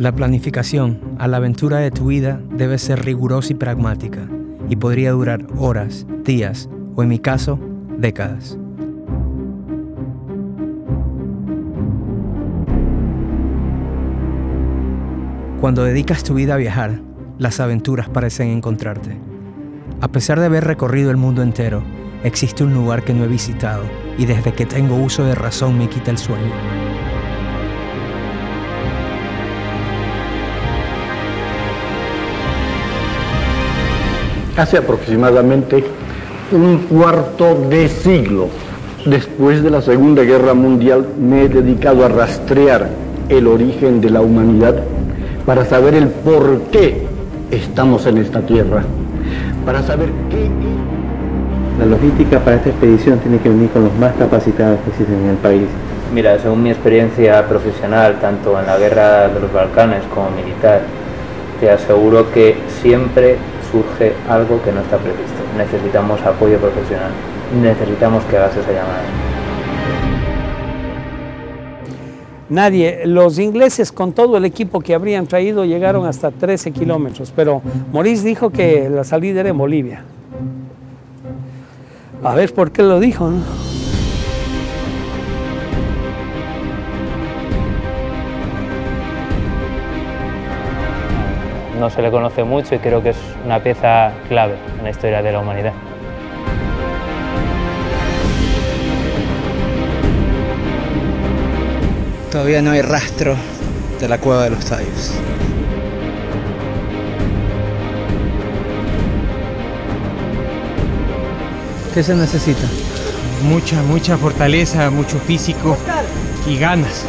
La planificación a la aventura de tu vida debe ser rigurosa y pragmática, y podría durar horas, días o, en mi caso, décadas. Cuando dedicas tu vida a viajar, las aventuras parecen encontrarte. A pesar de haber recorrido el mundo entero, existe un lugar que no he visitado y desde que tengo uso de razón me quita el sueño. Hace aproximadamente un cuarto de siglo, después de la Segunda Guerra Mundial, me he dedicado a rastrear el origen de la humanidad para saber el por qué estamos en esta tierra, para saber qué... La logística para esta expedición tiene que venir con los más capacitados que existen en el país. Mira, según mi experiencia profesional, tanto en la guerra de los Balcanes como militar, te aseguro que siempre surge algo que no está previsto. Necesitamos apoyo profesional, necesitamos que hagas esa llamada. Nadie, los ingleses con todo el equipo que habrían traído llegaron hasta 13 kilómetros, pero Maurice dijo que la salida era en Bolivia. A ver por qué lo dijo, ¿no? No se le conoce mucho y creo que es una pieza clave en la historia de la humanidad. Todavía no hay rastro de la Cueva de los Tallos. ¿Qué se necesita? Mucha fortaleza, mucho físico y ganas.